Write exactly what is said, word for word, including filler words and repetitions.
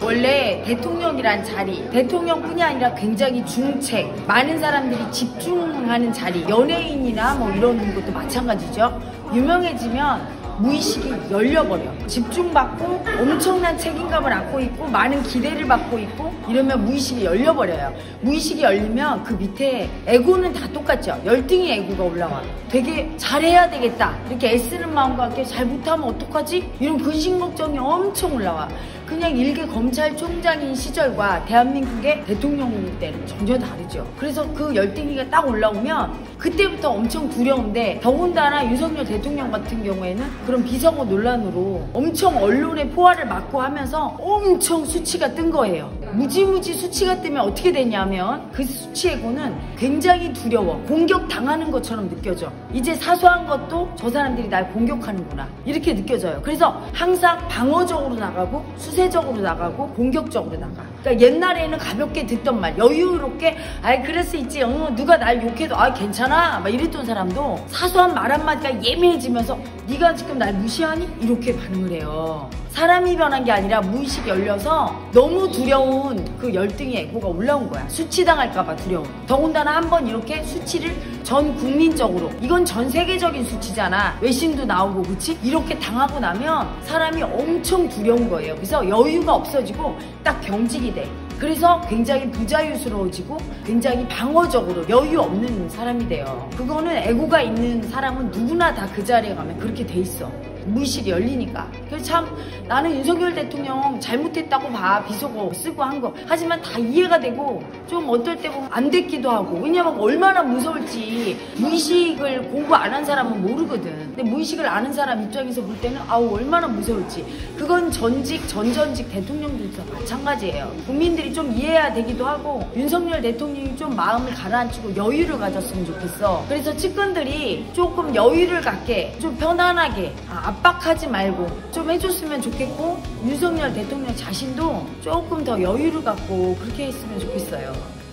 원래 대통령이란 자리, 대통령뿐이 아니라 굉장히 중책, 많은 사람들이 집중하는 자리, 연예인이나 뭐 이런 것도 마찬가지죠. 유명해지면 무의식이 열려버려. 집중받고 엄청난 책임감을 안고 있고 많은 기대를 받고 있고 이러면 무의식이 열려버려요. 무의식이 열리면 그 밑에 에고는 다 똑같죠. 열등의 에고가 올라와. 되게 잘해야 되겠다 이렇게 애쓰는 마음과 함께 잘 못하면 어떡하지? 이런 근심 걱정이 엄청 올라와. 그냥 일개 검찰총장인 시절과 대한민국의 대통령 때는 전혀 다르죠. 그래서 그 열등이가 딱 올라오면 그때부터 엄청 두려운데, 더군다나 윤석열 대통령 같은 경우에는 그런 비서고 논란으로 엄청 언론의 포화를 맞고 하면서 엄청 수치가 뜬 거예요. 무지무지 수치가 뜨면 어떻게 되냐면 그 수치에고는 굉장히 두려워. 공격당하는 것처럼 느껴져. 이제 사소한 것도 저 사람들이 날 공격하는구나 이렇게 느껴져요. 그래서 항상 방어적으로 나가고 수세적으로 나가고 공격적으로 나가. 그러니까 옛날에는 가볍게 듣던 말, 여유롭게 아이 그럴 수 있지, 어, 누가 날 욕해도 아 괜찮아 막 이랬던 사람도 사소한 말 한마디가 예민해지면서 네가 지금 날 무시하니? 이렇게 반응을 해요. 사람이 변한 게 아니라 무의식이 열려서 너무 두려운 그 열등의 에고가 올라온 거야. 수치당할까봐 두려운. 더군다나 한번 이렇게 수치를 전 국민적으로, 이건 전 세계적인 수치잖아. 외신도 나오고 그치? 이렇게 당하고 나면 사람이 엄청 두려운 거예요. 그래서 여유가 없어지고 딱 경직이 돼. 그래서 굉장히 부자유스러워지고 굉장히 방어적으로 여유 없는 사람이 돼요. 그거는 에고가 있는 사람은 누구나 다 그 자리에 가면 그렇게 돼 있어. 무의식이 열리니까. 그래서 참 나는 윤석열 대통령 잘못했다고 봐. 비속어 쓰고 한 거. 하지만 다 이해가 되고 좀 어떨 때 보면 안 됐기도 하고. 왜냐면 얼마나 무서울지 무의식을 공부 안 한 사람은 모르거든. 근데 무의식을 아는 사람 입장에서 볼 때는 아우 얼마나 무서울지. 그건 전직 전전직 대통령들도 마찬가지예요. 국민들이 좀 이해해야 되기도 하고 윤석열 대통령이 좀 마음을 가라앉히고 여유를 가졌으면 좋겠어. 그래서 측근들이 조금 여유를 갖게 좀 편안하게 아, 압박하지 말고 좀 해줬으면 좋겠고, 윤석열 대통령 자신도 조금 더 여유를 갖고 그렇게 했으면 좋겠어요.